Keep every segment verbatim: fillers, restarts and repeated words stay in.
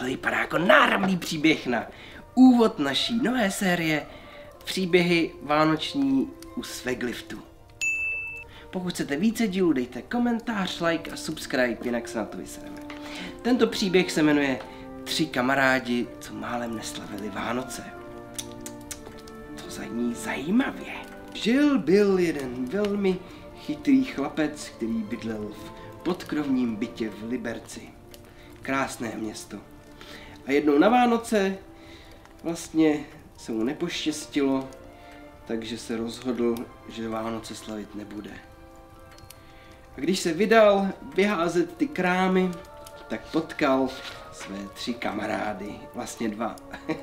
tohle vypadá jako náramný příběh na úvod naší nové série Příběhy vánoční u Svegliftu. Pokud chcete více dílů, dejte komentář, like a subscribe, jinak se na to vysereme. Tento příběh se jmenuje Tři kamarádi, co málem neslavili Vánoce. To zní zajímavě. Žil byl jeden velmi chytrý chlapec, který bydlel v podkrovním bytě v Liberci. Krásné město. A jednou na Vánoce vlastně se mu nepoštěstilo, takže se rozhodl, že Vánoce slavit nebude. A když se vydal vyházet ty krámy, tak potkal své tři kamarády, vlastně dva.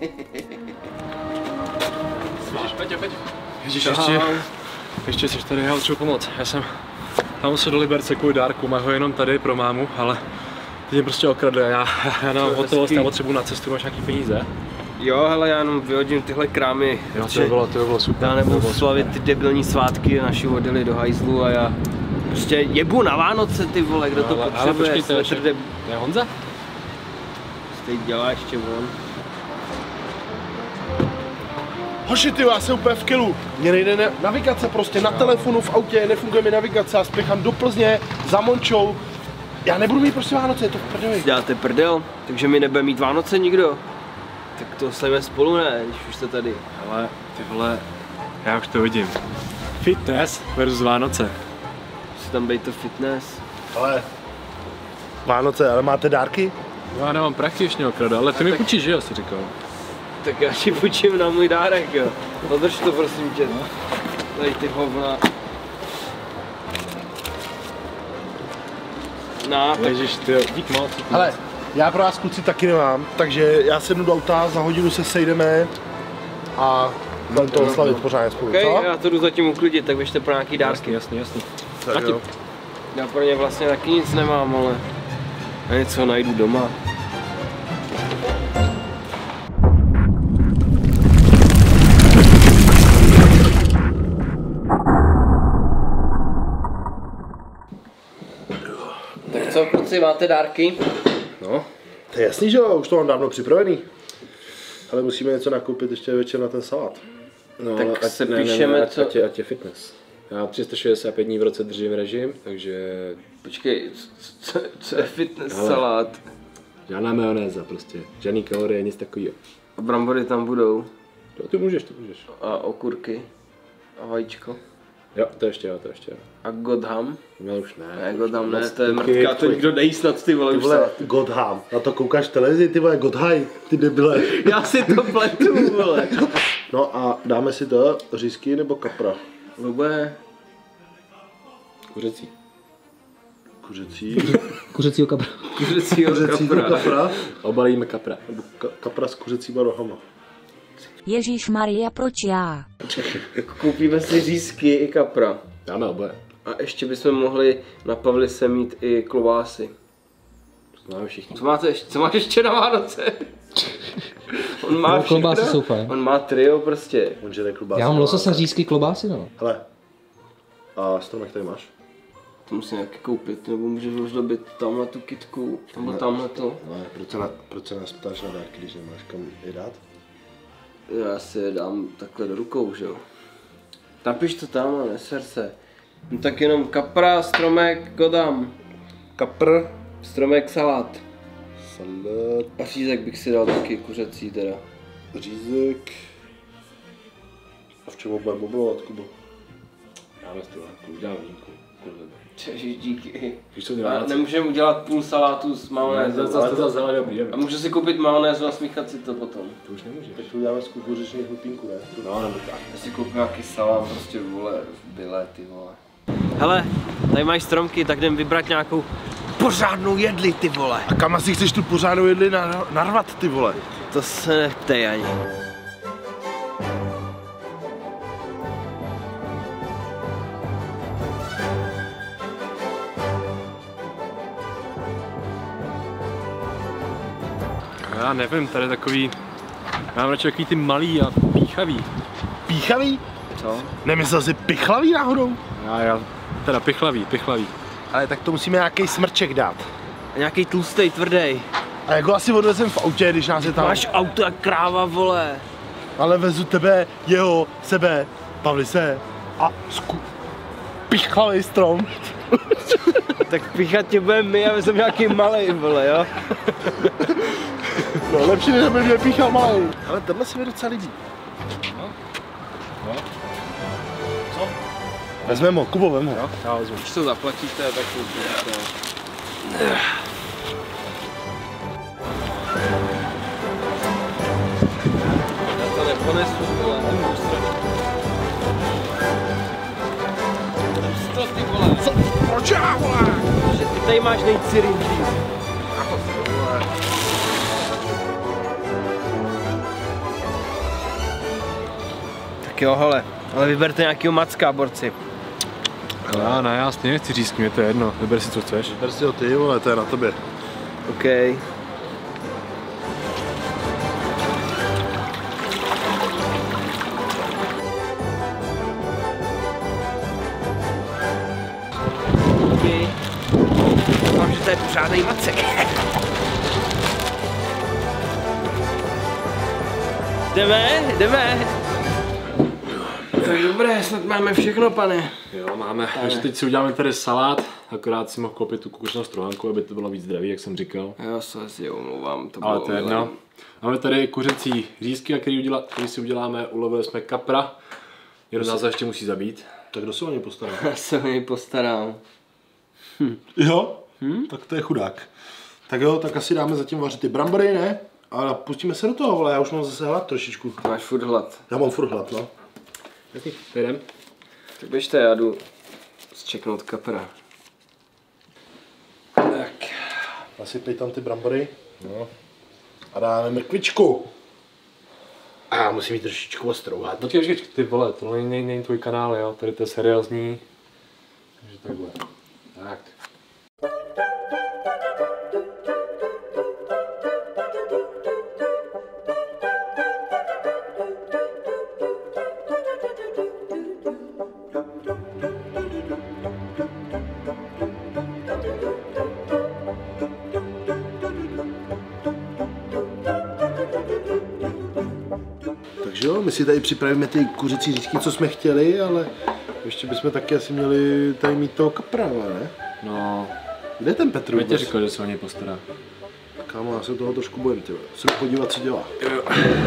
Peťo, Peťo. Ježíš, ještě, ještě jsi tady, já potřebuji pomoct. Já jsem tam se do Liberce kvůli dárku, má ho jenom tady pro mámu, ale teď mě prostě okradli. Já, já nemám hotovost, já potřebuji na cestu, máš nějaký peníze? Jo, hele, já jenom vyhodím tyhle krámy. Jo, to bylo, to bylo super. Já nebudu slavit ty debilní svátky, naši odjeli do hajzlu a já prostě jebu na Vánoce, ty vole, kdo to ale, potřebuje. Ale počkej, to je, svetr, je Honza? Teď dělá ještě on. Hoši, ty, já jsem úplně v kilu. Mně nejde ne navigace prostě na telefonu, v autě, nefunguje mi navigace, já spěchám do Plzně za Mončou. Já nebudu mít prostě Vánoce, je to v prdeli. Děláte prdel, takže mi nebude mít Vánoce nikdo. Tak to slavíme spolu, ne, když už jste tady. Ale ty vole, já už to vidím. Fitness versus Vánoce. Musí tam být to fitness. Ale Vánoce, ale máte dárky? No, já nemám prachy, ještě okrada, ale ty mi půjčíš, že jo, si říkal. Tak já ti půjčím na můj dárek, jo. Podrž to, prosím tě. Tady ty hovna. No, tak... Ježiš, ty jo, dík moc. Ale já pro vás kluci taky nemám, takže já sednu do auta, za hodinu se sejdeme a budeme to oslavit pořádně spolu, okay, co? Já to jdu zatím uklidit, tak běžte pro nějaký dárky. Jasný, jasný, jasný. Tak jo. Já pro ně vlastně taky nic nemám, ale já něco najdu doma. Tak co, kluci, máte dárky? No, to je jasný, že jo, už to mám dávno připravený. Ale musíme něco nakoupit ještě večer na ten salát. No, tak ať, se ne, píšeme, ne, ne, co... Ať je, ať je fitness. Já tři sta šedesát pět dní v roce držím režim, takže... Počkej, co, co je fitness ale salát? Žádná majonéza prostě, žádný kalorie, nic takového. A brambory tam budou. To ty můžeš, ty můžeš. A okurky. A vajíčko. Jo, to ještě jo, to ještě jo. A godham? No už ne. Ne, godham ne, moc to je taky mrtka, to tvůj. nikdo nejí snad, ty vole, Ty už vole, salát. Godham, na to koukáš v televizi, ty vole, Godhaj, ty debile. Já si to pletu, vole. No a dáme si to, řízky nebo kapra? Lube. Kuřecí. Kuřecí. Kuřecího kapra. Kuřecího Kuřecího kapra. kapra. Obalíme kapra. Nebo ka kapra s kuřecíma rohama. Ježíš Maria, proč já? Koupíme si řízky i kapra. Dáme oboje. A ještě bychom mohli na Pavlise mít i klobásy. To máme všichni. Co máte ještě, co máš ještě na Vánoce? On má No, klobásy všechno. jsou fajn. On má trio prostě. On žere klobásy. Já mám lososa, řízky, klobásy, no. Hele. A stromek tady máš? To musím nějaký koupit, nebo můžeš rozdobit tamhle tu kytku, nebo tamhle to. Ne, proč se, na, proč se nás ptáš na dárky, když nemáš kam je dát? Já si je dám takhle do rukou, že jo. Napiš to tam, ale neser se. No tak jenom kapra, stromek, godam. Kapr. Stromek, salát. Salát. A řízek bych si dal taky, kuřecí teda. Řízek. A v čem budeme mobilovat, Kubo? Dáme stůlku, už dáme vínku. Čeži, díky. Víš co, A nemůžeme udělat půl salátu s majonézou. Zase to zase dobrý, A můžu si koupit majonézu a smíchat si to potom. To už nemůžeš. Tak to uděláme z kukuřičných hlupínku, ne? No, nebo tak. Já si koupím nějaký salám, prostě vole, byle, ty vole. Hele, tady máš stromky, tak jdem vybrat nějakou pořádnou jedli, ty vole. A kam asi chceš tu pořádnou jedli narvat, ty vole? To se neptej ani. Já nevím, tady takový... Já mám radši takový ty malý a píchavý. Píchavý? Co? Nemyslel jsi pichlavý náhodou? Já, já, teda pichlavý, pichlavý. Ale tak to musíme nějaký smrček dát. Nějaký tlustej, tvrdý. A jako asi odvezem v autě, když nás je tam. Máš auto jak kráva, vole. Ale vezu tebe, jeho, sebe, Pavlise a sku... pichlavej strom. Tak píchat tě budeme my a jsem nějaký malej, vole, jo? No lepší, než aby mě píchal malej. Ale tohle se mi docela líbí. No. No. Co? Vezmeme ho, Kubo, vem ho. Jo, já vezmu. Když to zaplatíte, tak to uděláte. Já to neponesu, vole, nemůžu strašit. Co ty, vole? Co? Proč já, vole? Že ty tady máš nejcirinčí. Tak jo, hele, ale vyberte nějakýho macka, borci. Já ne, já stejně nechci říct, mě to je jedno, vyber si co chceš. Vyber si ho ty, vole, to je na tobě. OK. OK. Doufám, že to je pořádnej macek. Jdeme, jdeme. Tak dobré, snad máme všechno, pane. Jo, máme. Takže teď si uděláme tady salát, akorát si mohl koupit tu kukuřinou strohanku, aby to bylo víc zdravý, jak jsem říkal. Jo, se si omlouvám, to bylo Ale to je jedno. Máme tady kuřecí řízky, který, uděla, který si uděláme, ulovili jsme kapra. Jeden nás ještě musí zabít. Tak kdo se o něj postará? Já se o něj postarám. Jo? Hm? Tak to je chudák. Tak jo, tak asi dáme zatím vařit ty brambory, ne? A pustíme se do toho, vole, já už mám zase hlad trošičku. Máš furt hlad. Já mám furt hlad, no. Jaký? Jdem. Tak běžte, já jdu zčeknout kapra. Tak. Nasypej tam ty brambory. No. A dáme mrkvičku. A já musím jít trošičku ostrouhat. Počkej, počkej, ty vole, tohle není, není tvůj kanál, jo, tady to je seriózní. Takže takhle. Tak. Takže jo, my si tady připravíme ty kuřecí řízky, co jsme chtěli, ale ještě bychom taky asi měli tady mít toho kapra, ne? No, Kde je ten Petr já tě vůbec? říkal, že se o něj postará. Kámo, já se toho trošku bojím, ty vole. Se podívat, co dělá. Jo.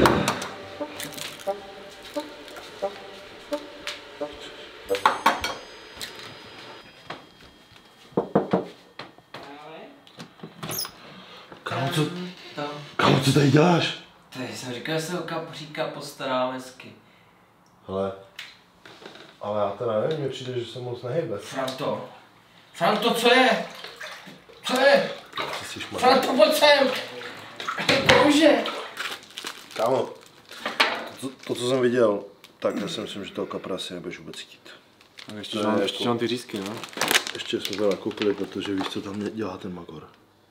Kámo, co, kámo, co tady děláš? Tady jsem říkal, že se o kapříka postarám hezky. Hele, ale já teda nevím, mně přijde, že se moc nehejbe. Franto. Franto, co je? Co je? Ty jsi šmarý. Franto, pojď sem. Bože. Kámo, to, to, co jsem viděl, tak já si myslím, že toho kapra si nebudeš vůbec chtít. A ještě, To mám, je ještě jako- mám ty řízky, no. Ještě jsme to nakoupili, protože víš, co tam dělá ten magor.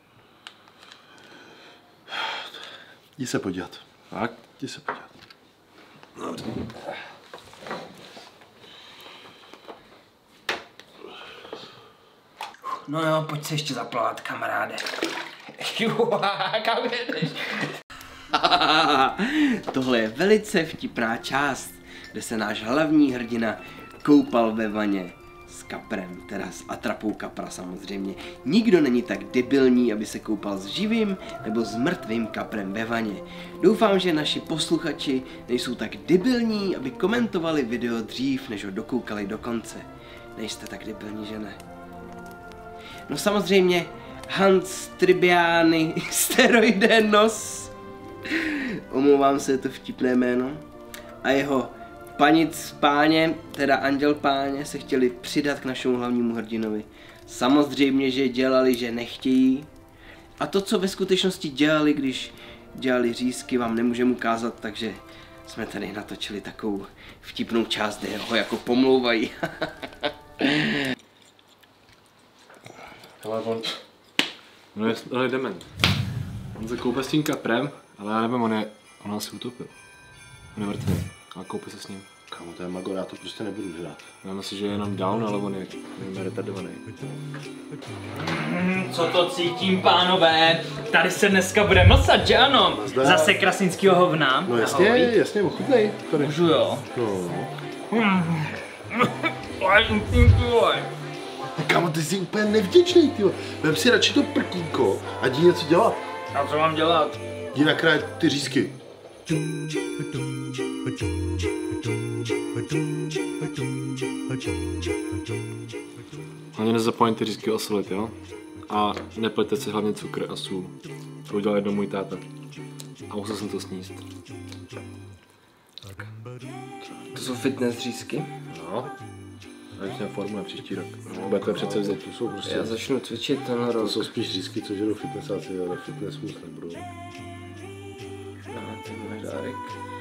Jdi se podívat. Tak. Jdi se podívat. No jo, pojď se ještě zaplavat, kamaráde. Kam jedeš? Tohle je velice vtipná část, kde se náš hlavní hrdina koupal ve vaně s kaprem, teda s atrapou kapra samozřejmě. Nikdo není tak debilní, aby se koupal s živým nebo s mrtvým kaprem ve vaně. Doufám, že naši posluchači nejsou tak debilní, aby komentovali video dřív, než ho dokoukali do konce. Nejste tak debilní, že ne? No samozřejmě Hans Tribiani Steroidenos. Omlouvám se, je to vtipné jméno. A jeho panic páně, teda anděl páně, se chtěli přidat k našemu hlavnímu hrdinovi. Samozřejmě, že dělali, že nechtějí. A to, co ve skutečnosti dělali, když dělali řízky, vám nemůžeme ukázat, takže jsme tady natočili takovou vtipnou část, kde ho jako pomlouvají. Ale on, on je, on je dement. On se koupe s tím kaprem, ale já nevím, on je, on asi utopil. On je mrtvý, ale koupe se s ním. Kámo, to je magor, já to prostě nebudu žrát. Já myslím, že je jenom down, ale on je, je retardovaný. Co to cítím, pánové? Tady se dneska bude nocat, že ano? Nazdar. Zase krasnickýho hovna. No jasně, Ahoj. jasně, ochutnej. Tady. Můžu jo. No. Kámo, ty jsi úplně nevděčný, ty. Vem si radši to prkínko a jdi něco dělat. A co mám dělat? Jdi nakrájet ty řízky. Hlavně nezapomeňte ty řízky osolit, jo? A neplete si hlavně cukr a sůl. To udělal jednou můj táta. A musel jsem to sníst. To jsou fitness řízky. No. A už měl formu na příští rok. Budete přece vzít. To jsou prostě, Já začnu cvičit ten to rok. jsou spíš řízky, co žerou fitnessáci, ale fitness mus nebudou. A ty máš dárek.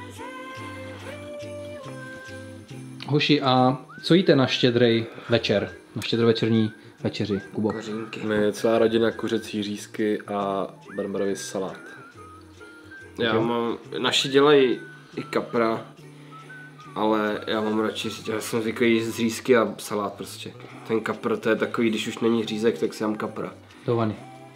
Hoši, a co jíte na štědrý večer? Na štědrovečerní večeři, Kubo? Kořínky. My je celá rodina kuřecí řízky a bramborový salát. Já mám, naši dělají i kapra, ale já mám radši, já jsem zvyklý jíst z řízky a salát prostě. Ten kapr, to je takový, když už není řízek, tak si dám kapra. Do vany.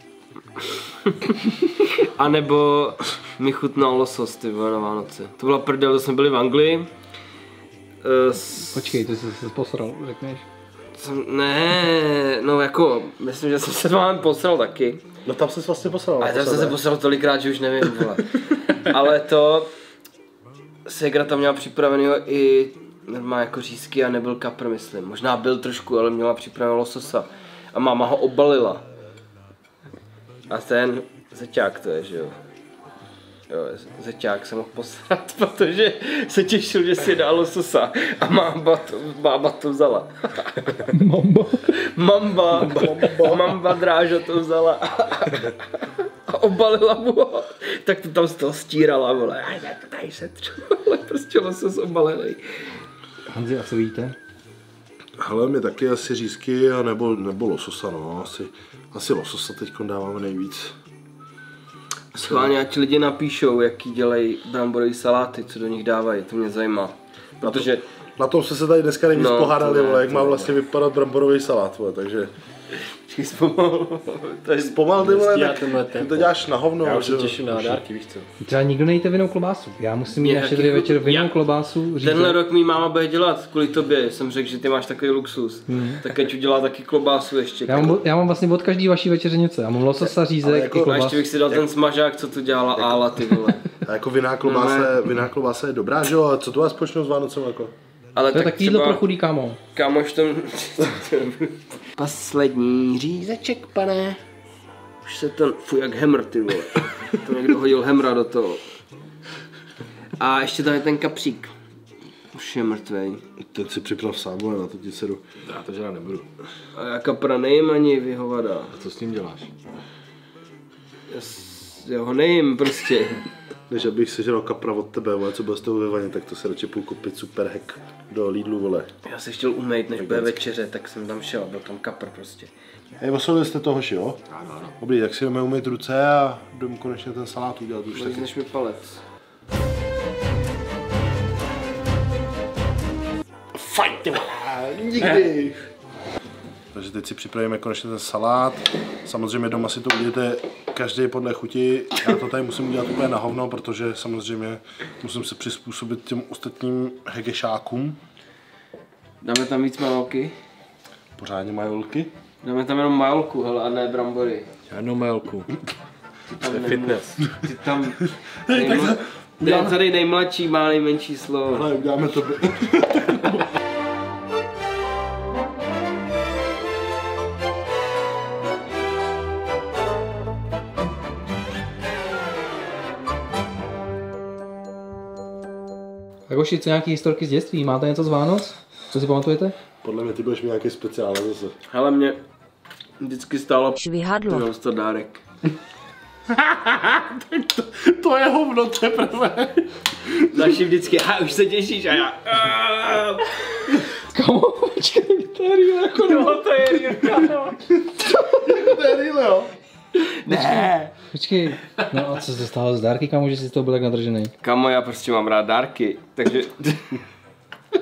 A nebo mi chutnal losos, ty vole, na Vánoce. To byla prdel, to jsme byli v Anglii. Uh, s... Počkej, ty jsi se posral, řekneš? Jsem, ne, no jako, myslím, že jsem se vám posral taky. No tam ses vlastně posral. Ale tam jsem se posral tolikrát, že už nevím, vole. Ale to, ségra tam měla připravený i normálně jako řízky a nebyl kapr, myslím. Možná byl trošku, ale měla připraveného lososa. A máma ho obalila. A ten zeťák to je, že jo. Jo, zeťák se mohl posrat, protože se těšil, že si dá lososa. A máma to, máma to vzala. Mamba. Mamba, mamba, mamba dráža to vzala a obalila mu ho. Tak to tam z toho stírala, vole, aj tak tady se ale prostě losos obalený. Hanzi, a co jíte? Hele, my taky asi řízky a nebo, nebo lososa, no, asi, asi lososa teď dáváme nejvíc. Schválně, ať lidi napíšou, jaký dělají bramborový saláty, co do nich dávají, to mě zajímá. Protože Na tom jsme se tady dneska nejvíc No, pohádali, to ne, vole, jak to má ne. vlastně vypadat bramborový salát, vole, takže... zpomal, to je Pomal, ty vole, Já tak tenhle ty tempo. to děláš na hovno. Já už že se jo. těším na dárky, víš co? Třeba nikdo nejíte vinnou klobásu. Já musím mít Mě na štědrý taky večer chutí. vinnou Já- klobásu. Řízek. Tenhle rok mý máma bude dělat, kvůli tobě, jsem řekl, že ty máš takový luxus. Tak ať udělá taky klobásu ještě. Já mám, já mám vlastně od každý vaší večeře něco. Já mám lososa, řízek jako- i A klobásu. ještě bych si dal ten smažák, co tu dělala Ála, ty vole. A jako vinná klobása, je- vinná klobása je dobrá, že jo? A co to má společnost s Vánocem jako? Ale To je tak taky jídlo třeba, pro chudý, kámo. kámoš to... Poslední řízeček, pane. Už se ten, fuj, jak hemr, ty vole. To někdo hodil hemra do toho. A ještě tam je ten kapřík. Už je mrtvej. Ten si připrav sám, vole, na to ti sedu. Já to žádná nebudu. A já kapra nejím ani vyhovada. A co s tím děláš? Já, s- já ho nejím prostě. Než abych sežral kapra od tebe, vole, co bude z toho ve vaně, tak to se radši půl koupit super hack do Lidlu, vole. Já se chtěl umýt, než bude večeře, tak jsem tam šel, byl tam kapr prostě. Hej, osolili jste to, hoši, jo? Ano, ano. Dobrý, tak si jdeme umýt ruce a jdeme konečně ten salát udělat už taky. Lízneš mi palec. Fajn, ty vole, nikdy! Takže teď si připravíme konečně ten salát. Samozřejmě doma si to uděláte každý podle chuti. Já to tady musím udělat úplně na hovno, protože samozřejmě musím se přizpůsobit těm ostatním hegešákům. Dáme tam víc majolky? Pořádně majolky. Dáme tam jenom majolku, hele, a ne brambory. Žádnou mailku. To je fitness. Ty tam... Nejmla... Ten tady nejmladší má nejmenší slovo. Ale uděláme to. Tak hoši, co nějaký historky z dětství? Máte něco z Vánoc? Co si pamatujete? Podle mě ty budeš mít nějaký speciál zase. Hele, mě vždycky stálo Švihadlo. to dárek. to, to je hovno teprve. Naši vždycky, a už se těšíš a já... Kámo, počkej, to je real, jako No, to je Jirka, no. To je real, jo? Ne. Počkej, no a co se stalo z dárky, kámo, že jsi z toho byl tak nadržený? Kamo, já prostě mám rád dárky, takže...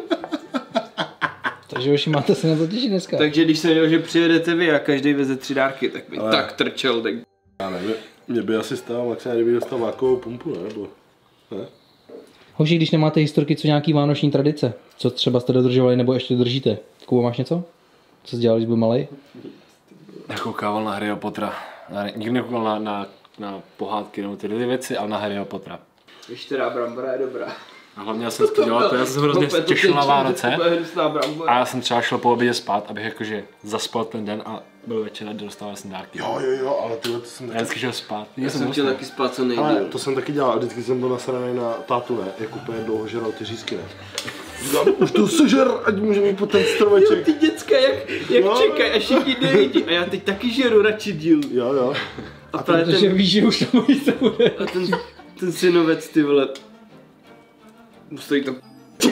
Takže už máte se na to těšit dneska. Takže když jsem měl, že přijedete vy a každý veze tři dárky, tak mi Ale... tak trčel, tak... Já nevím, mě by asi stál maximálně, kdyby dostal vákovou pumpu, ne? Nebo... ne? Hoši, když nemáte historky, co nějaký vánoční tradice? Co třeba jste dodržovali nebo ještě držíte? Kubo, máš něco? Co jsi dělal, když byl malej? Já koukával na Harryho Pottera. Já nikdy nekoukal na, na, na pohádky nebo ty věci, ale na Harryho Pottera. Víš, která brambora je dobrá. A hlavně já jsem to dělal, to já jsem se hrozně těšil na Vánoce. A já jsem třeba šel po obědě spát, abych jakože zaspal ten den a byl večer a dostával jsem dárky. Jo, jo, jo, ale tyhle to jsem Já taky... vždycky šel spát. Já jsem chtěl taky spát co Ale nejdýl. to jsem taky dělal a vždycky jsem byl nasranej na tátu, ne? Jak úplně dlouho žeral ty řízky, ne? Říkám, už to sežer, ať může mít po ten Jo, stromeček. ty děcka, jak, jak Jo, čekají, až všichni nejdí. A já teď taky žeru radši díl. Jo, jo. A právě Protože ten, víš, že už to můj se bude. a ten, ten synovec, ty vole. Stojí tam.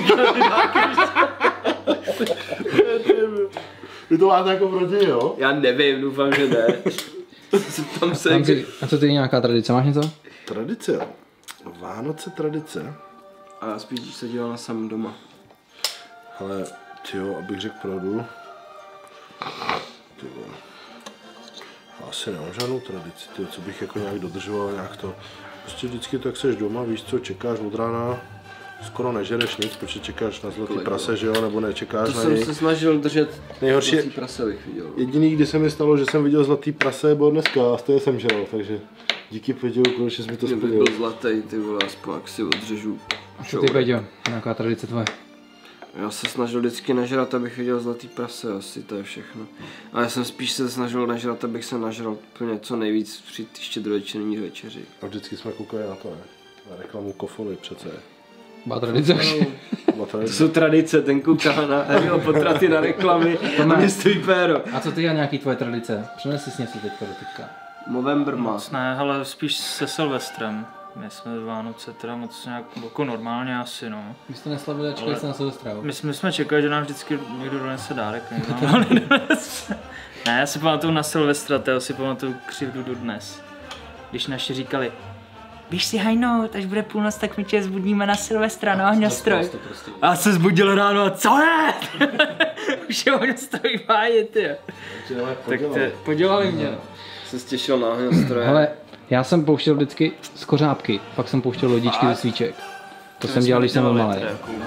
Vy to máte jako v rodině, jo? Já nevím, doufám, že ne. Tam se... Tam si, a co ty nějaká tradice, máš něco? Tradice, jo. Vánoce tradice. A já spíš, když se díval na sám doma. Ale, tyjo, abych řekl pravdu. Tyjo. Asi nemám žádnou tradici, tyjo, co bych jako nějak dodržoval, nějak to. Prostě vždycky tak seš doma, víš co, čekáš od rána. Skoro nežereš nic, protože čekáš na zlatý prase, že jo, nebo nečekáš To na jsem něj. se snažil držet. Nejhorší Zlatý je- prase bych viděl. Jediný, kdy se mi stalo, že jsem viděl zlatý prase, bylo dneska a stejně jsem žral, takže díky Peťo, konečně jsi mi to Kdybych splnil. byl zlatý, ty vole, aspoň jak si odřežu. A co ty, Peťo? Nějaká tradice tvoje? Já se snažil vždycky nažrat, abych viděl zlatý prase, asi to je všechno. Ale já jsem spíš se snažil nažrat, abych se nažral úplně co nejvíc při té štědrovečerní večeři. A vždycky jsme koukali na to, ne? Na reklamu Kofoly přece. Má tradice už. Byla To tradice. jsou tradice, ten kouká na Harryho Pottera na reklamy a mě stojí péro. A co ty a nějaký tvoje tradice? Přinesli jsi něco teďka do teďka. Movember má. Moc ne, ale spíš se Silvestrem. My jsme Vánoce teda moc nějak jako normálně asi, no. Vy jste neslavili a čekali jste na Silvestra, My, jsme- my jsme čekali, že nám vždycky někdo donese dárek, někdo nám nedonese. Ne, já si pamatuju na Silvestra, toho si pamatuju křivdu do dnes. Když naši říkali, běž si hajnout, až bude půlnoc, tak my tě zbudíme na Silvestra, no ohňostroj. A já se zbudil ráno a co je? Už je ohňostroj v háji, ty. Tak ty, podělali mě. Se stěšil na ohňostroje. Ale já jsem pouštěl vždycky z kořápky, pak jsem pouštěl lodičky ze svíček. To jsem dělal, když jsem byl malý.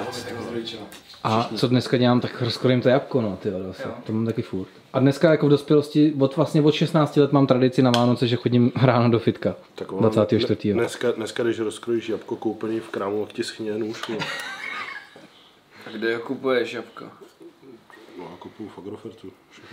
A co dneska dělám, tak rozkrojím to jabko, no, ty vole, to mám taky furt. A dneska jako v dospělosti, od vlastně od šestnácti let mám tradici na Vánoce, že chodím ráno do fitka. dvacátého čtvrtého Dneska, dneska, když rozkrojíš jabko koupený v krámu, tak ti schně nůž. No, A kde je kupuješ jabka? no a kupuju v Agrofertu.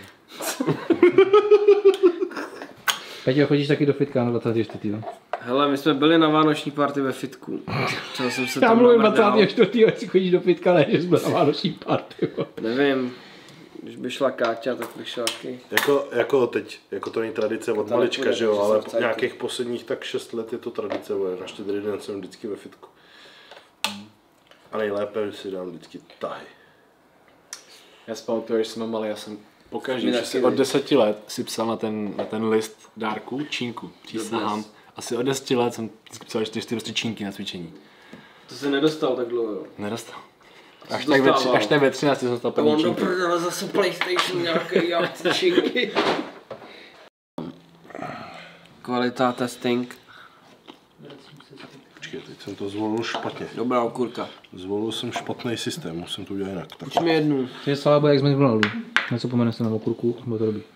Peťo, chodíš taky do fitka na dvacátého čtvrtého Hele, my jsme byli na vánoční party ve fitku. Chtěl jsem se Já tam mluvím namrdal. dvacátého čtvrtého jestli chodíš do fitka, ne, že jsme na vánoční party. Nevím, když by šla Káťa, tak bych šel taky. Jako, jako teď, jako to není tradice od To malička, nepůjde, že jo, protože ale jsem v po cajku. nějakých posledních tak šest let je to tradice, bo na štědrý den jsem vždycky ve fitku. A nejlépe si dám vždycky tahy. Já si pamatuju, když jsem byl malý, já jsem pokaždé, My že taky, si viď? od deseti let si psal na ten, na ten list dárku čínku, přísahám. Asi od deseti let jsem vždycky psal čtyři prostě čínky na cvičení. To se nedostal tak dlouho. Nedostal. Co Až jsi tak, ve, tři- dostával? až tak ve třinácti jsem dostal A první on do čínky. prdele zase PlayStation nějaký jabčinky. Kvalita testing. Počkej, teď jsem to zvolil špatně. Dobrá okurka. Zvolil jsem špatný systém, musím to udělat jinak. Tak. Už mi jednu. Takže slábo, jak z McDonaldu. Něco pomene se na okurku, bude to dobrý.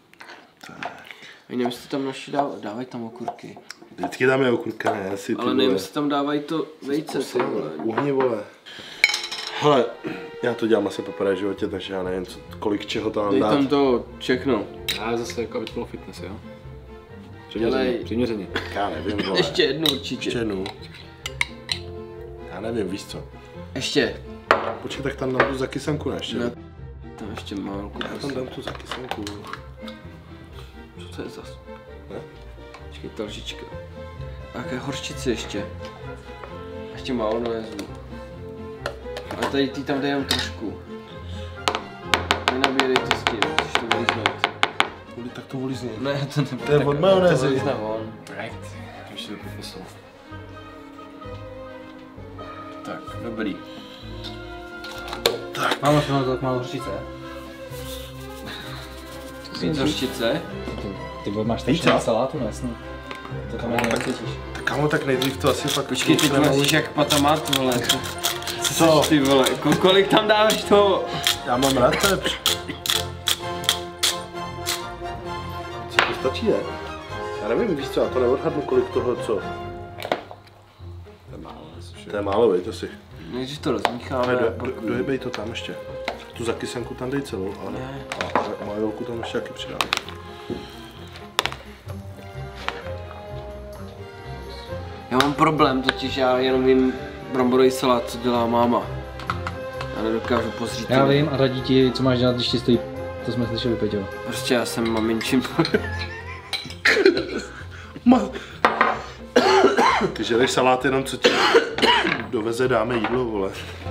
A nevím, jestli tam naši dávají, dávají tam okurky. Vždycky dáme okurka, ne, asi ty Ale nevím, vole. jestli tam dávají to vejce, ty vole. Uhni, vole. Hele, já to dělám asi poprvé v životě, takže já nevím, co, kolik čeho tam Dej dát. tam to všechno. Já zase jako aby to bylo fitness, jo? Dělej. Přiměřeně, přiměřeně. Já nevím, vole. Ještě jednu určitě. Ještě jednu. Já nevím, víš co. Ještě. Počkej, tak tam dám tu zakysanku, ne? Ještě. Ne. Tam ještě málku. Já tam dám tu zakysanku. Co to je zas? Ne? Počkej, ta lžička. A jaké horčice ještě. Ještě málo dojezu. A tady ty tam dej jenom trošku. Nenabírej to s tím, chceš to vylíznout. Voli, tak to volí z něj. Ne, to nebude. To je od majonézy. To vylízne von. Right. Už do profesu. Tak, dobrý. Tak. Mámo, že mám tak málo hořčice. Víc hořčice. Ty vole, máš strašně na salátu, no jasně. To tam ani necítíš. Kámo, tak nejdřív to asi fakt... Počkej, ty tvoříš jak patomat, vole. Co? Ty vole, ko- kolik tam dáš toho? Já mám rád tepř. Co to stačí, ne? Já nevím, víš co, já to neodhadnu, kolik toho, co? To je málo, to je málo, vej, to si. Nejdřív to rozmícháme. Ale do, do, dojebej to tam ještě. Tu zakysenku tam dej celou, ale a, a majolku tam ještě taky přidám. Já mám problém, totiž já jenom vím bramborový salát, co dělá máma. Já nedokážu pozřít. Já vím a radí ti, co máš dělat, když ti stojí. To jsme slyšeli, Peťo. Prostě já jsem maminčím. Ma... Ty žereš salát jenom, co ti doveze, dáme jídlo, vole.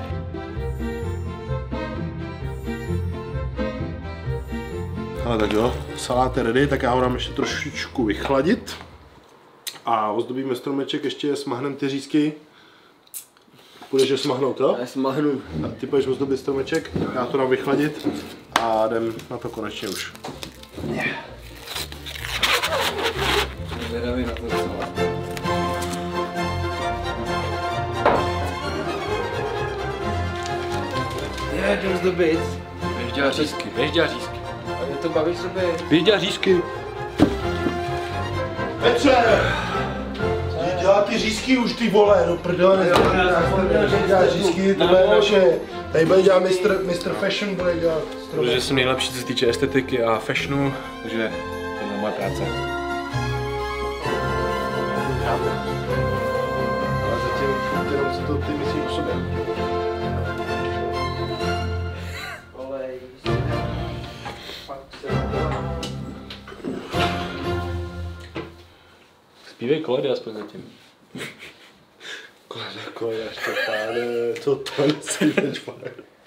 Ale tak jo, salát je ready, tak já ho dám ještě trošičku vychladit. A ozdobíme stromeček ještě smahnem ty řízky. Půjdeš je smahnout, jo? Já smahnu. Ty půjdeš ozdobit stromeček, já to dám vychladit a jdem na to konečně už. Zvědavý na ten salát. Je, jdem zdobit. Běž dělat řízky, běž dělat řízky. A mě to baví zdobit. Běž dělat řízky. Petře! Jdi dělat ty řízky už, ty vole, no prdele, nezapomněl, že dělat řízky, tohle je naše. Tady bude dělat mistr, mistr Fashion, bude dělat. Protože jsem nejlepší, co se týče estetiky a fashionu, takže to je moje práce. Ale zatím jenom si to ty myslíš o sobě. Olej. Pak se Zpívej koledy aspoň zatím. Koleda, koleda, Štěpáne, to to nesmíš, pane.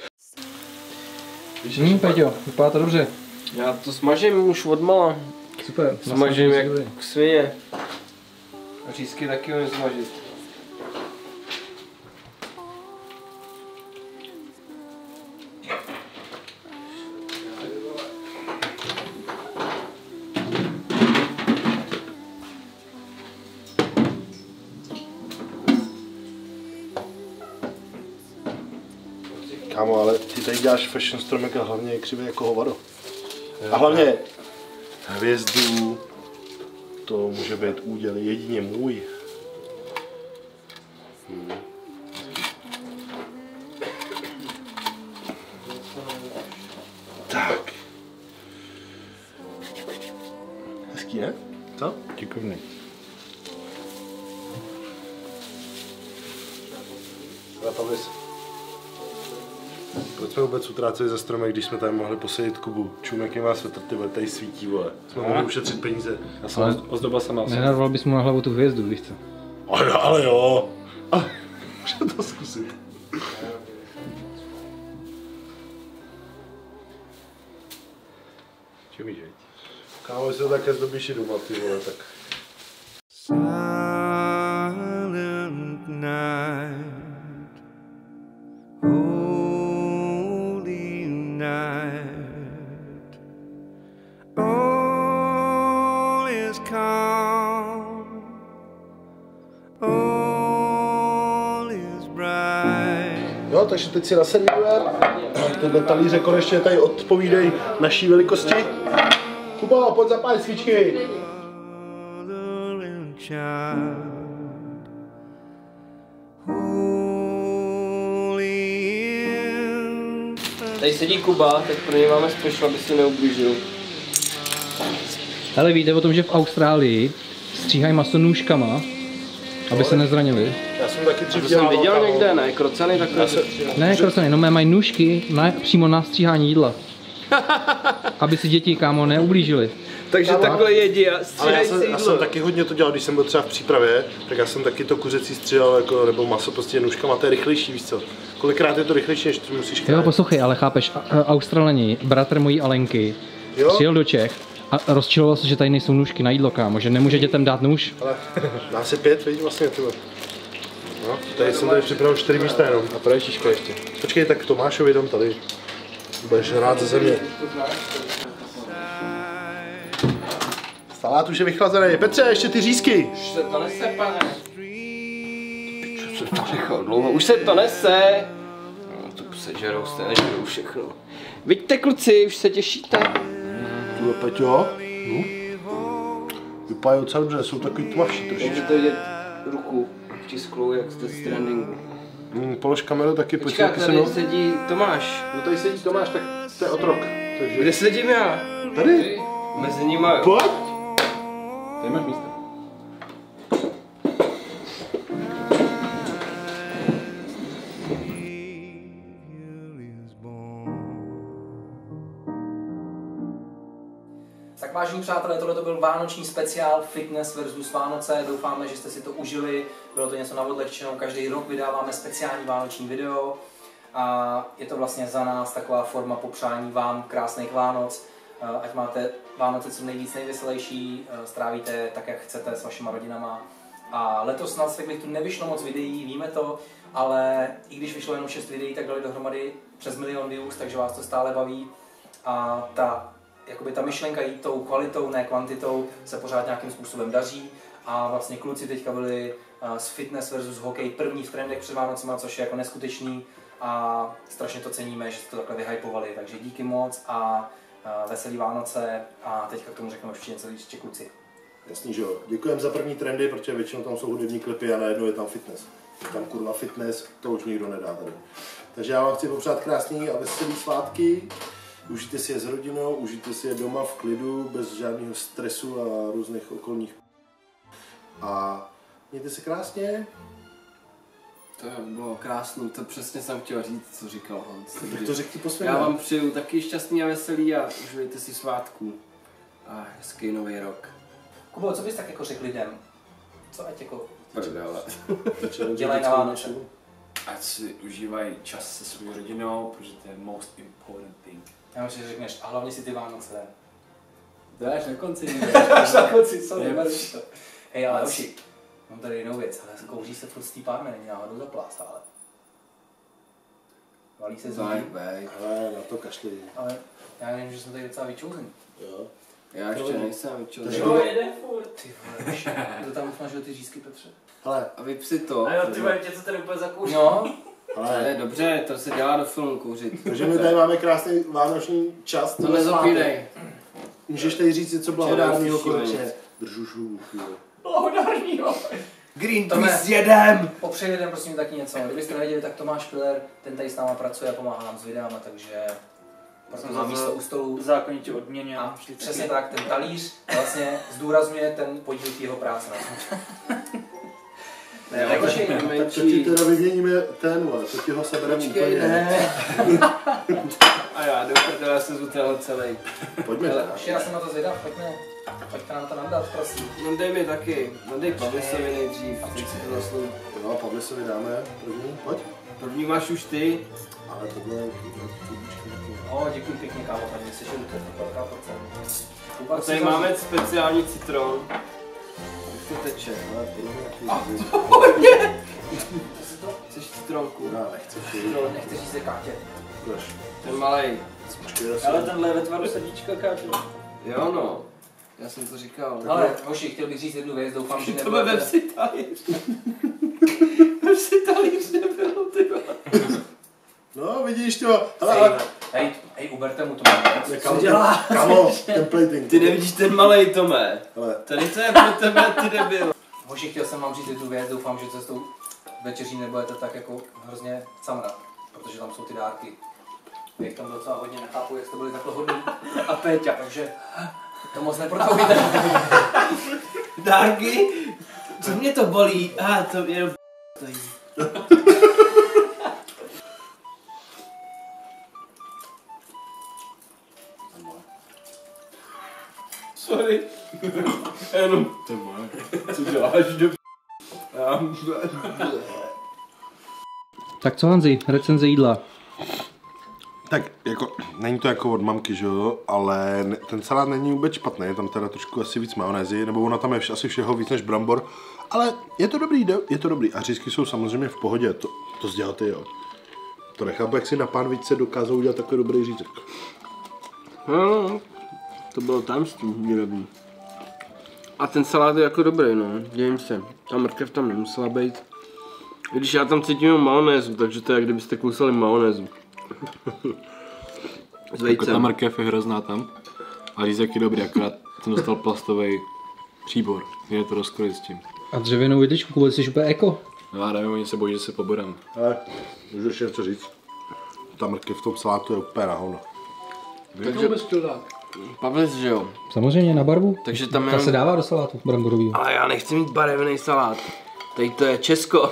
Hm, Peťo, vypadá to dobře. Já to smažím už odmala. Super. Smažím jak dobrý. svině. A řízky taky umím smažit. Kámo, ale ty tady děláš fashion stromek a hlavně je křivý jako hovado. A hlavně hvězdu, to může být úděl jedině můj. Hmm. Tak. Hezký, ne? Co? Děkujeme. Zapavis. Proč jsme vůbec utráceli za stromek, když jsme tady mohli posadit Kubu? Čumek je má svetr, ty vole, tady svítí, vole. Jsme mohli ušetřit peníze. Já jsem ale... ozdobil sama. Nenarval bys mu na hlavu tu hvězdu, víš co? Ale, ale jo. A, můžu to zkusit. Čumíš, veď? Kámo, jestli to také zdobíš i doma, ty vole, tak. Silent night, holy night, all is calm, all is bright. Jo, takže teď si naservírujeme. Tyhle talíře konečně tady odpovídají naší velikosti. Kubo, pojď zapálit svíčky. Tady sedí Kuba, tak pro něj máme special, aby si neublížil. Ale víte o tom, že v Austrálii stříhají maso nůžkama, aby se nezranili? Já jsem taky dřív To dělal. jsem viděl kámo. někde, ne? Krocany takhle. Ne, krocany, no mají nůžky na, přímo na stříhání jídla. Aby si děti, kámo, neublížili. Takže takhle jedí a Ale já stříhají jsem, si já jsem jídlo. taky hodně to dělal, když jsem byl třeba v přípravě, tak já jsem taky to kuřecí stříhal, jako, nebo maso prostě nůžkama, to je rychlejší, víš co? Kolikrát je to rychlejší, než to musíš Jo, krájet. poslouchej, ale chápeš, a- a- Australani, bratr mojí Alenky, Jo? přijel do Čech a rozčiloval se, že tady nejsou nůžky na jídlo, kámo, že nemůže dětem dát nůž. Ale nás je pět, vidíš vlastně, tyhle. No, tady jsem tady připravil čtyři místa jenom. A pro ježiška ještě. Počkej, tak Tomášovi dám tady. Budeš rád ze země. Salát už je vychlazený. Petře, ještě ty řízky. Už se to nese, pane. Už se to nechal dlouho, už se to nese. No, to sežerou, jste nežerou všechno. Vidíte, kluci, už se těšíte. Tu Peťo. No. Vypadají docela dobře, jsou takový tmavší trošičku. Můžete vidět ruku tisklou, jak jste z trendingu. Hmm, polož kameru taky, pojď Počká, taky tady se mnou. sedí Tomáš. No tady sedí Tomáš, tak to je otrok. Takže... Kde sedím já? Tady? Mezi nima. Pojď. Tady máš místo. Tak vážení přátelé, tohle to byl vánoční speciál Fitness versus Vánoce. Doufáme, že jste si to užili. Bylo to něco na odlehčenou. Každý rok vydáváme speciální vánoční video. A je to vlastně za nás taková forma popřání vám krásných Vánoc. Ať máte Vánoce co nejvíc nejveselější, strávíte tak, jak chcete s vašima rodinama. A letos na Svegliftu nevyšlo moc videí, víme to, ale i když vyšlo jenom šest videí, tak dali dohromady přes milion views, takže vás to stále baví. A ta, jakoby ta myšlenka jít tou kvalitou, ne kvantitou, se pořád nějakým způsobem daří. A vlastně kluci teďka byli z Fitness versus hokej první v trendech před Vánocema, což je jako neskutečný. A strašně to ceníme, že jste to takhle vyhypovali, takže díky moc a veselý Vánoce a teďka k tomu řekneme ještě něco ještě kluci. Jasný, že jo. Děkujeme za první trendy, protože většinou tam jsou hudební klipy a najednou je tam fitness. Je tam kurva fitness, to už nikdo nedá tady. Takže já vám chci popřát krásný a veselý svátky. Užijte si je s rodinou, užijte si je doma v klidu, bez žádného stresu a různých okolních. A mějte se krásně. To bylo krásný, to přesně jsem chtěl říct, co říkal Hans. Tak to řekni po svém. Já vám přeju taky šťastný a veselý a užijte si svátku. A hezký nový rok. Kubo, co bys tak jako řekl lidem? Co ať jako Prdele. dělají na Vánoce? Ať si užívají čas se svou rodinou, protože to je most important thing. Já myslím, že řekneš, a hlavně si ty Vánoce. To je až na konci. Až na konci, sorry, nemáš to. Hej, ale Oši, mám tady jinou věc, ale kouří se furt z té párny, není náhodou zaplás, ale. Valí se zlý. Ale na to kašli. Ale já nevím, že jsem tady docela vyčouzený. Jo. Já ještě nejsem, čo? Takže- Jo, jede furt. Ty vole, kdo tam usmažil ty řízky, Petře? Hele, A vypsi to. A jo, ty vole, tě co tady úplně zakouří. No, To je ale, dobře, to se dělá do filmu kouřit. takže my tady máme krásný vánoční čas. To nezapínej. Můžeš tady říct něco blahodárného konečně. Držu šlubu. blahodárnýho. Greenpeace jedem! Popřeji lidem prosím taky něco. Kdybyste nevěděli, tak Tomáš Piller, ten tady s náma pracuje a pomáhá nám s videama, takže proto má místo u stolu. Zákonitě odměně. A přesně tak, ten talíř vlastně zdůrazňuje ten podíl jeho práce. Ne, Tak takže počkej, Tak to ti menší. teda vyměníme ten, vole, to ti ho sebereme úplně. Ne. A já do prdele se zutel celý. Pojďme Ale teda. už já jsem na to zvědav, pojďme, pojďte nám to nandat, prosím. No dej mi taky, no dej Pavlisovi nejdřív, teď si to zaslouží. No, Pavle se vydáme první, pojď. První máš už ty. Ale tohle je O, děkuji pěkně, kámo, tady jsi šel, to je velká porce. A Kuba, tady si máme speciální citron. Jak to teče? Hodně! Chceš citronku? Já nechci No, nechci říct se Kátě. Proč? Ten malej. Počkej, já si... Ale tenhle je ve tvaru srdíčka, káču. Jo no. Já jsem to říkal. Ale, hoši, chtěl bych říct jednu věc, doufám, že To by nebudete... vepsi talíř. Vepsi talíř nebylo, ty vole. No, vidíš to. Hele, Hej, ale... hej, hej, uberte mu to máme. Ne, Kamo, kamo, ten plating. Ty nevidíš ten malej, Tome. Hele, Tady to je pro tebe, ty debil. Hoši, chtěl jsem vám říct jednu věc, doufám, že cestou večeří nebudete tak jako hrozně camrat, protože tam jsou ty dárky. Já jich tam docela hodně nechápu, jak jste byli takhle hodný a Péťa, takže to moc neprotovíte. Dárky? Co mě to bolí? A ah, to jenom to jí. Sorry. Jenom. To má. Co děláš do Tak co, Hanzi, recenze jídla? Tak jako, není to jako od mamky, že jo, ale ne, ten salát není vůbec špatný, je tam teda trošku asi víc majonézy, nebo ona tam je vš, asi všeho víc než brambor, ale je to dobrý, je to dobrý a řízky jsou samozřejmě v pohodě, to, to sdělal ty, jo. To nechápu, jak si na pánvičce dokázal udělat takový dobrý řízek. No, to bylo tajemství výrobní. A ten salát je jako dobrý, no, dějím se. Ta mrkev tam nemusela být. I když já tam cítím majonézu, takže to je, jak kdybyste kousali majonézu. S Jako ta mrkev je hrozná tam. A řízek je dobrý, akorát jsem dostal plastový příbor. Je to rozkolit s tím. A dřevěnou vidličku, Kubo, jsi úplně eko. No já nevím, oni se bojí, že se poborem. Ale můžu ještě něco říct. Ta mrkev v tom salátu je úplně na hovno. Takže Pavlis, že jo? Samozřejmě na barvu. Takže tam Ta jenom... se dává do salátu bramborovýho. Ale já nechci mít barevný salát. Teď to je Česko.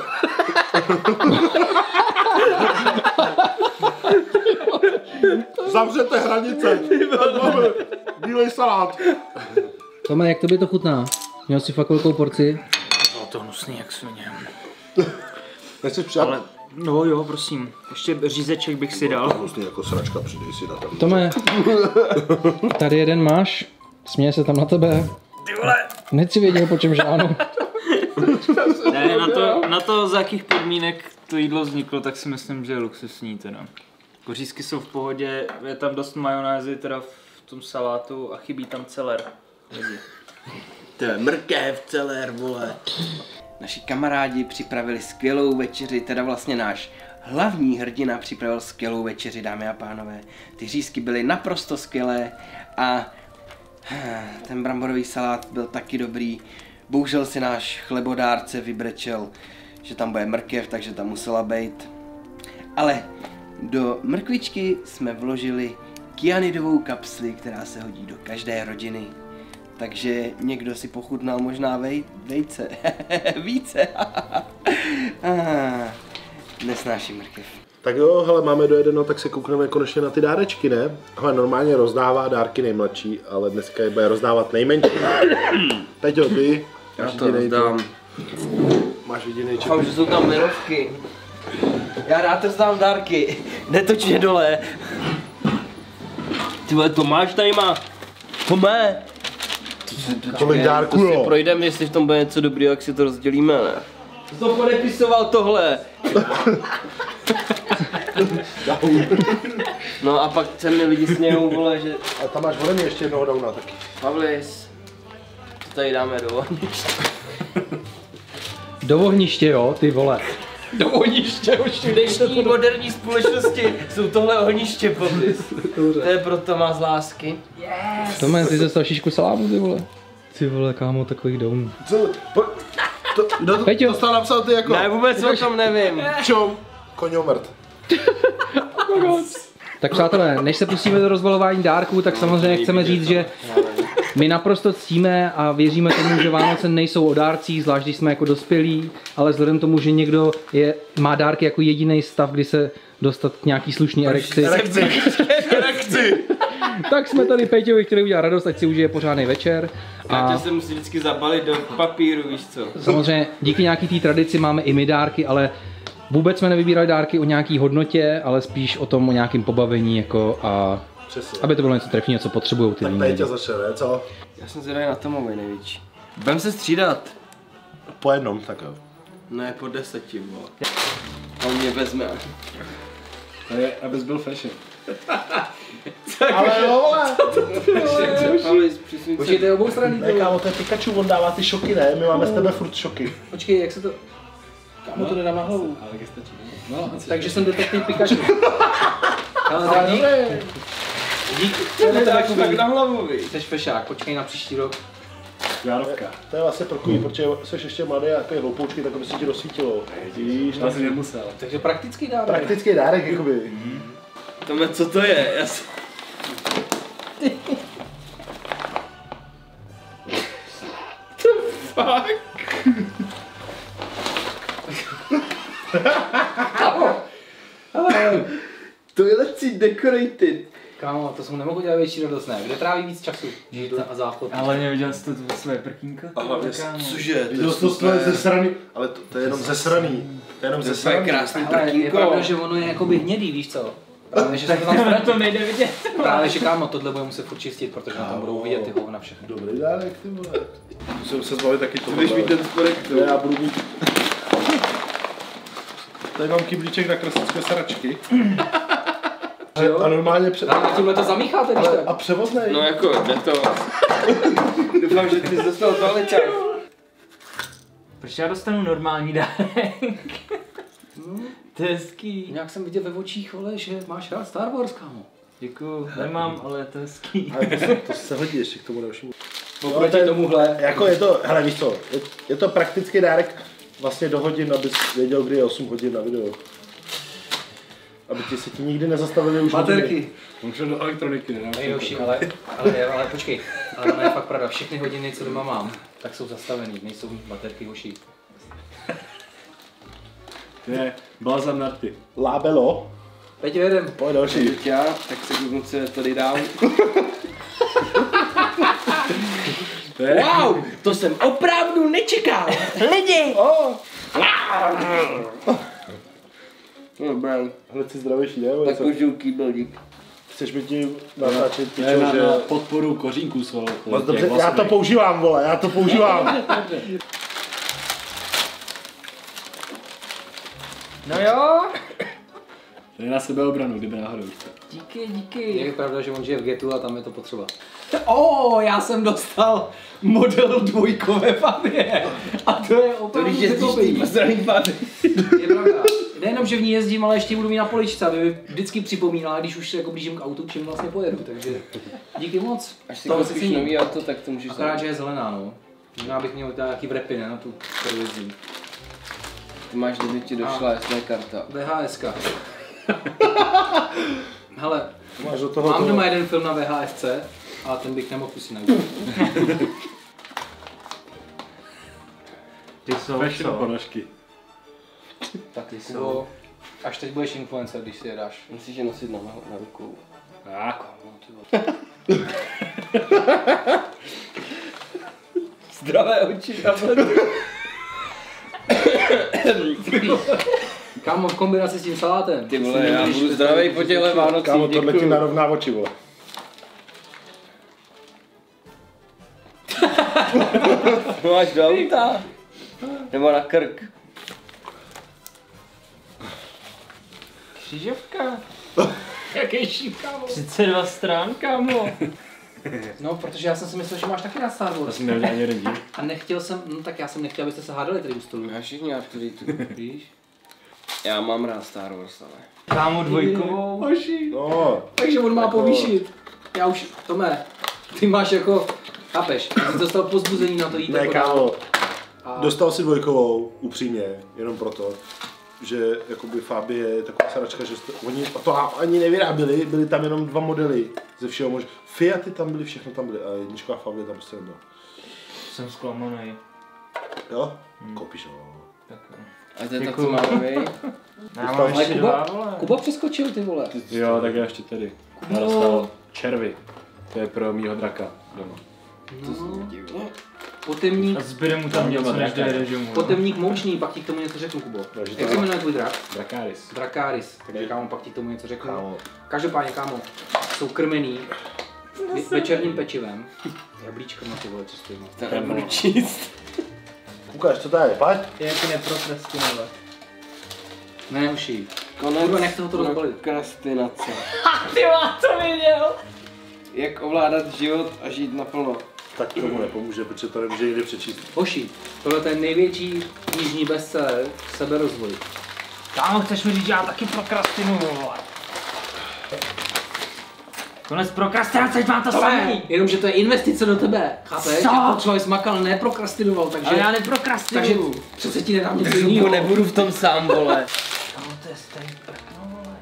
Zavřete hranice! Máme bílej salát! Tome, jak tobě to chutná? Měl jsi fakt velkou porci? Bylo to hnusný jak svině. Nechceš přijat? Ale, no jo, prosím. Ještě řízeček bych si dal. Hnusný jako sračka, přidej si na tam. Tome, tady jeden máš, směje se tam na tebe. Ty vole! Hned si věděl, po čem žánu. Ne, na to, na to, za jakých podmínek to jídlo vzniklo, tak si myslím, že je luxusní teda. Kořízky jsou v pohodě, je tam dost majonézy teda v tom salátu a chybí tam celer. Lidi. To je mrkev, celer, vole. Naši kamarádi připravili skvělou večeři, teda vlastně náš hlavní hrdina připravil skvělou večeři, dámy a pánové. Ty řízky byly naprosto skvělé a ten bramborový salát byl taky dobrý. Bohužel si náš chlebodárce vybrečel, že tam bude mrkev, takže tam musela být. Ale do mrkvičky jsme vložili kyanidovou kapsli, která se hodí do každé rodiny. Takže někdo si pochutnal možná vej, vejce. Více. Nesnáším mrkev. Tak jo, hele, máme dojedeno, tak se koukneme konečně na ty dárečky, ne? Hele, normálně rozdává dárky nejmladší, ale dneska je bude rozdávat nejmenší. Peťo, ty Já to rozdám. Máš jedinej čep. Doufám, že jsou tam mirovky. Já rád rozdám dárky. Netoč mě dole. Ty vole, Tomáš tady má. Tome. Kolik dárků, To si jo? projdeme, jestli v tom bude něco dobrýho, jak si to rozdělíme, ne? To podepisoval tohle. No a pak se mi lidi smějou, vole, že... A tam máš ode mě ještě jednoho downa taky. Pavlis, to tady dáme do ohniště. Do ohniště, jo, ty vole. Do ohniště, už V dnešní moderní společnosti jsou tohle ohniště, Pavlis. To je pro Toma z lásky. Tome, ty dostal šišku salámu, ty vole. Ty vole, kámo, takových downů. Co? Po, to, kdo to, Peťo. to stál napsal ty jako? Ne, vůbec o tom nevím. Čom? Koňomrt. Tak přátelé, než se pustíme do rozbalování dárků, tak samozřejmě chceme říct, že my naprosto ctíme a věříme tomu, že Vánoce nejsou o dárcích, zvlášť když jsme jako dospělí, ale vzhledem tomu, že někdo je, má dárky jako jediný stav, kdy se dostat k nějaký slušný erekci, Erekci. tak jsme tady Peťovi chtěli udělat radost, ať si užije pořádný večer. Já A tě se musí vždycky zabalit do papíru, víš co? samozřejmě díky nějaký té tradici máme i my dárky, ale vůbec jsme nevybírali dárky o nějaký hodnotě, ale spíš o tom, o nějakém pobavení, jako a Přesně. aby to bylo něco trefného, co potřebují ty Tak lidi. Peťa začne, ne? Co? Já jsem zvědavý na Tomovi největší. Budem se střídat. Po jednom, tak jo. Ne, po deseti, vole. A on mě vezme. To je, abys byl fashion. Ale jo, vole. Pavlis, přisuň se. Počkejte, obou strany. Ne, kámo, to je Pikachu, on dává ty šoky, ne? My máme z tebe furt šoky. Počkej, jak se to... Kámo, to nedám na hlavu. Ale jak stačí. No, Takže jsem detektiv Pikachu. Ale Ale dík. dobré. Dík. To nedáš tak na hlavu, vy. Jsi fešák, počkej na příští rok. Járovka. To je vlastně pro kují, protože jsi ještě mladý a takový hloupoučky, tak by si ti rozsvítilo. Vidíš, To asi nemusel. Takže praktický dárek. praktický dárek, jakoby. Tome, co to je? Já jsem... Toilet's decorated. Kámo, to jsem nemohl dělat větší radost, ne? Kde tráví víc času? Žít a záchod. Ale neviděl jsi to své prkínko? Cože? Viděl jsi to svoje zesraný, ale to, to je jenom zesraný. To je jenom To je zesraný. krásný Ale je prkínko. pravda, že ono je jakoby hnědý, víš co? Právě, že se to tam ztratí. To nejde vidět. Právě, že kámo, tohle bude muset furt čistit, protože na tom budou vidět ty hovna všechny. Dobrý dárek, ty vole. Musím se zbavit taky toho. Budeš mít ten spodek tu. Já budu mít... Tady mám kyblíček na klasické saračky. A normálně před... A tímhle to zamícháte, když Ale, tak. a převoznej. No jako, jde to. Doufám, že ty jsi dostal tohle čas. Proč já dostanu normální dárek? To je hezký. Nějak jsem viděl ve očích, vole, že máš rád Star Wars, kámo. Děkuju, nemám, ale to je hezký. Ale to, se- to se hodí ještě k tomu dalšímu. Oproti to je- tomuhle. Jako je to, hele víš co, je, je to praktický dárek vlastně do hodin, abys věděl, kdy je osm hodin na video. Aby ti se ti nikdy nezastavili už hodiny. Baterky. On šel do elektroniky, ne? Nejhorší, ale, ale, ale počkej, ale to je fakt pravda, všechny hodiny, co doma mám, tak jsou zastavený, nejsou baterky hoší. To je balzam na rty. Lábelo. Teď jedem. Pojď další. Teď já, tak se kouknu, co je tady dám. Wow, to jsem opravdu nečekal. Lidi! Oh. Dobré, Hned si zdravější, ne? tak užiju kýbelník. Chceš mi tím natáčet To je pičo, na, že... na podporu kořínků jsou. Moc dobře, já to používám, vole, já to používám. No jo, To je na sebeobranu, kdyby náhodou. díky, Je díky. pravda, že on žije v getu a tam je to potřeba. O, já jsem dostal model dvojkové Fabie. A to je To opravdu když jezdíš typový. tý posraný pády. Je pravda. Nejenom, že v ní jezdím, ale ještě budu mít na poličce, aby mi vždycky připomínala, když už se jako blížím k autu, čím vlastně pojedu, takže díky moc. Až si Toho si koupíš cením. nový auto, tak to můžeš Akorát, dát. že je zelená, no. Možná bych měl nějaký vrepy, ne, na tu, kterou jezdím. Ty máš, kdyby ti došla S D karta. V H S ka. Hele, Máš do toho mám to... doma jeden film na V H S C, a ten bych nemohl si najít. Ty jsou Fashion co? ponožky. Tak ty jsou. Až teď budeš influencer, když si je dáš. Musíš je nosit na, na rukou. Tak. Zdravé oči, Kámo, v kombinaci s tím salátem. Ty vole, já budu zdravej po těhle Vánocích, Kámo, tohle ti děkuju. narovná oči, vole. Máš do auta? Nebo na krk? Křižovka. Jaký šíp, kámo. třicet dva strán, kámo. No, protože já jsem si myslel, že máš taky na Star To Wars. jsem neměl ani jeden díl. A nechtěl jsem, no tak já jsem nechtěl, abyste se hádali tady u stolu. Já všichni Arturitu, víš? Já mám rád Star Wars, ale... Kámo dvojkovou. No, Takže on má Jako- povýšit. Já už, Tome, ty máš jako, chápeš, ty jsi dostal pozbuzení na to jít ne, jako kámo. dál. A Dostal si dvojkovou, upřímně, jenom proto, že jakoby Fabie je taková saračka, že jste, oni to ani nevyráběli, byly tam jenom dva modely ze všeho možného. Fiaty tam byly, všechno tam byly, a jednička Fabie tam prostě nebyla. Jsem zklamaný. Jo? Koupíš, no. Tak jo. A to je tak, Děkuju. co máme vy? Já mám Ale ještě Kuba- dva, vole. Kuba přeskočil, ty vole. Jo, tak já ještě tady. Já dostal červy. To je pro mýho draka doma. Potemník, A zbyde mu tam něco, než dojde domů. potemník moučný, pak ti k tomu něco řeknu, Kubo. Takže to Jak se jmenuje tvůj drak? Drakaris. Dracaris, takže kámo, pak ti k tomu něco řeknu. Kámo. Každopádně, kámo, jsou krmený ve- večerním pečivem. Jablíčkama, ty vole, co stojí. To nebudu číst. Ukáž, co to je, pojď. Jak neprokrastinovat. Ne, uši. Konec Kurva, nechte ho to rozbalit. prokrastinace. Ty má to viděl! Jak ovládat život a žít naplno. Tak tomu nepomůže, protože to nemůže někde přečíst. Hoši, tohle je největší knižní bestseller seberozvoj. Kámo, chceš mi říct, že já taky prokrastinuju, vole. Konec prokrastinace, mám to samý. Jenomže to je investice do tebe, chápeš? Co? Jako člověk smakal, neprokrastinoval, takže... Ale já takže neprokrastinuju. přece ti nedám něco Zubu, jiného. nebudu v tom sám, vole. Kámo, to je starý prkno, vole.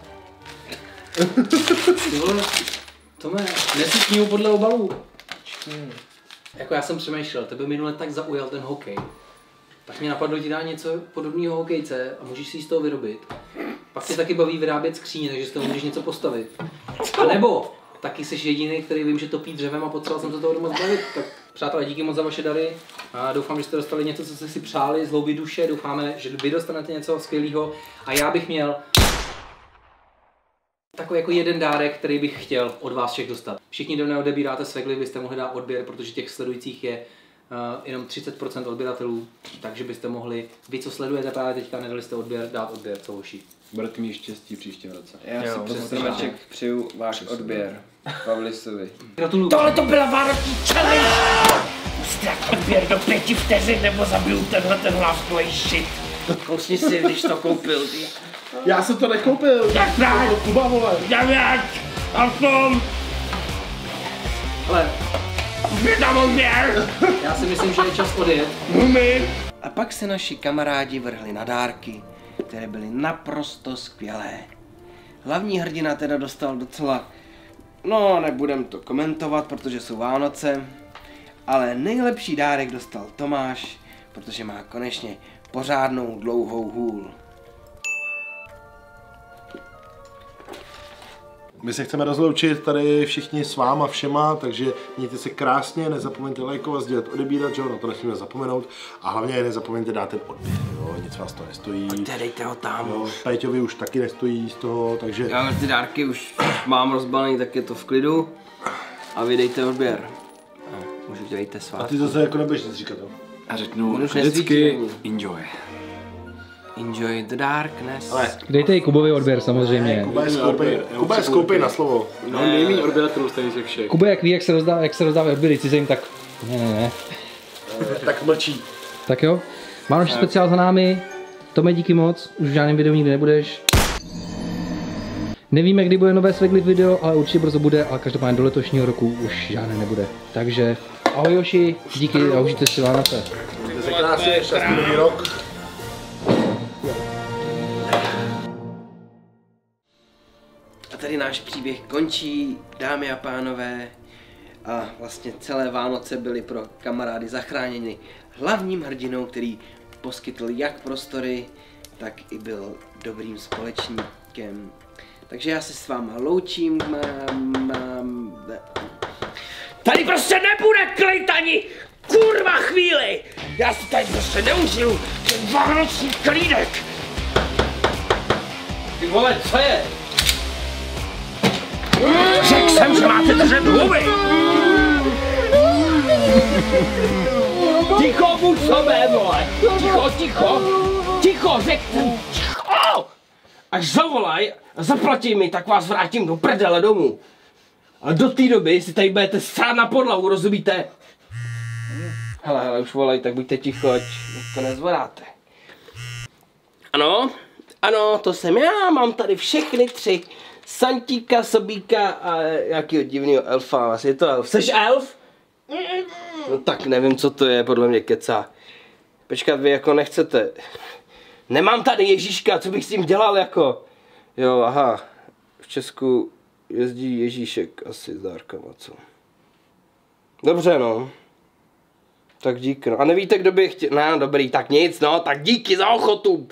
Ty vole, Tome, nesi knihu podle obalů. Jako já jsem přemýšlel, tebe minule tak zaujal ten hokej. Tak mě napadlo ti dát něco podobného hokejce a můžeš si ji z toho vyrobit. Pak tě taky baví vyrábět skříně, takže z toho můžeš něco postavit. A nebo taky jsi jediný, který vím, že topí dřevem a potřeboval jsem se toho doma zbavit. Tak přátelé, díky moc za vaše dary. A doufám, že jste dostali něco, co jste si přáli z hloubi duše. Doufáme, že vy dostanete něco skvělého. A já bych měl Takový jako jeden dárek, který bych chtěl od vás všech dostat. Všichni, kdo neodebíráte Swagly, byste mohli dát odběr, protože těch sledujících je uh, jenom třicet procent odběratelů, takže byste mohli, vy co sledujete právě teďka, nedali jste odběr, dát odběr, co hoší. Budete mít štěstí příštím roce. Já jo, si přes stromeček přeju váš odběr Pavlisovi. Gratuluju. Tohle to byla vánoční challenge! Ustrak odběr do pěti vteřin, nebo zabiju tenhle ten hlavkový shit. Kousni si, když to koupil. Já jsem to nekoupil. Jak tak? To Kuba, vole. Devět! Osm! Ale Kde tam odběr? já si myslím, že je čas odjet. A pak se naši kamarádi vrhli na dárky, které byly naprosto skvělé. Hlavní hrdina teda dostal docela, no nebudem to komentovat, protože jsou Vánoce, ale nejlepší dárek dostal Tomáš, protože má konečně pořádnou dlouhou hůl. My se chceme rozloučit tady všichni s váma všema, takže mějte se krásně, nezapomeňte lajkovat, sdílet, odebírat, že jo, na to nesmíme zapomenout. A hlavně nezapomeňte dát ten odběr, jo, nic vás to nestojí. Pojďte, dejte ho tam. Jo, Péťovi už taky nestojí z toho, takže... Já ty dárky už mám rozbalený, tak je to v klidu. A vy dejte odběr. A můžu dělejte A svátky. ty zase jako nebudeš nic říkat, jo? A řeknu On už vždycky nesvítí. enjoy. Enjoy the darkness. Ale Dejte i Kubovi odběr samozřejmě. Kuba je skoupej, Kuba je skoupej na slovo. No, nejméně odběratelů stejně těch všech. Kubo, jak ví, jak se rozdává, jak se rozdávají odběry cizím, tak ne, ne, ne. Tak mlčí. Tak jo, Vánoční speciál za námi. Tome, díky moc, už v žádném videu nikdy nebudeš. Nevíme, kdy bude nové Swagly video, ale určitě brzo bude, ale každopádně do letošního roku už žádné nebude. Takže ahoj Joši, díky a užijte si Vánoce. Mějte se krásně, šťastný nový rok. A tady náš příběh končí, dámy a pánové. A vlastně celé Vánoce byly pro kamarády zachráněny hlavním hrdinou, který poskytl jak prostory, tak i byl dobrým společníkem. Takže já se s váma loučím, mám, mám... Tady prostě nebude klid ani kurva chvíli! Já si tady prostě neužiju ten vánoční klídek! Ty vole, co je? Řekl jsem, že máte držet huby! Ticho, buď sobě, vole! Ticho, ticho! Ticho, řekl jsem! Ticho! Až zavolaj a zaplatí mi, tak vás vrátím do prdele domů. A do té doby si tady budete sát na podlahu, rozumíte? Hele, hele, už volaj, tak buďte ticho, ať to nezvoláte. Ano, ano, to jsem já, mám tady všechny tři. Santíka, Sobíka a jakýho divného elfa, asi je to elf. Jseš elf? No tak nevím, co to je, podle mě kecá. Počkat, vy jako nechcete. Nemám tady Ježíška, co bych s tím dělal jako? Jo, aha, v Česku jezdí Ježíšek asi s dárkama, co? Dobře, no. Tak díky, no. A nevíte, kdo by chtěl? No, dobrý, tak nic, no, tak díky za ochotu.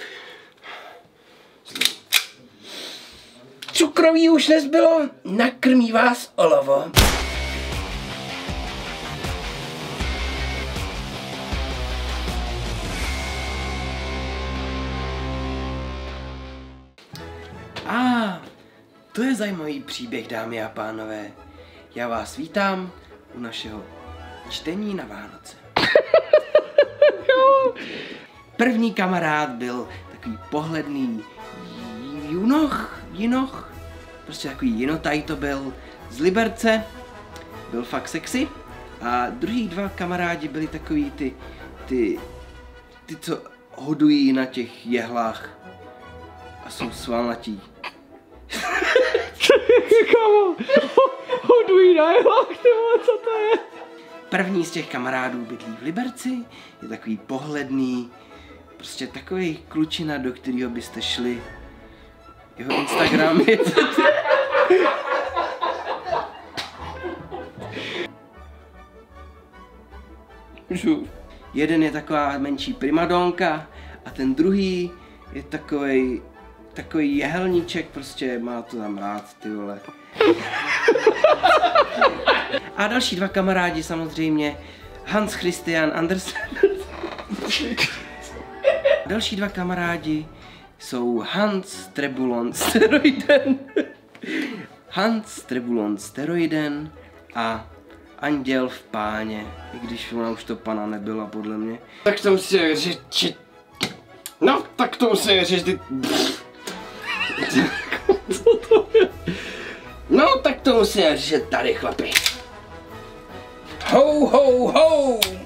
Cukroví už nezbylo, nakrmí vás olovo. A ah, to je zajímavý příběh, dámy a pánové. Já vás vítám u našeho čtení na Vánoce. První kamarád byl takový pohledný junoch, jinoch, prostě takový jinotaj to byl z Liberce, byl fakt sexy. A druhý dva kamarádi byli takový ty, ty, ty, co hodují na těch jehlách a jsou svalnatí. Kámo, hodují na jehlách, co to je? První z těch kamarádů bydlí v Liberci, je takový pohledný, prostě takový klučina, do kterého byste šli. Jeho Instagram je... Jeden je taková menší primadonka a ten druhý je takovej, takový jehelníček, prostě má to tam rád, ty vole. A další dva kamarádi samozřejmě, Hans Christian Andersen. Další dva kamarádi jsou Hans Trebulon Steroiden Hans Tribulon Steroiden a Anděl v páně, i když ona už to pana nebyla podle mě. Tak to musí věřit, no tak to musí věřit, ty... Co to je? No tak to musí věřit tady chlapi. Ho ho ho!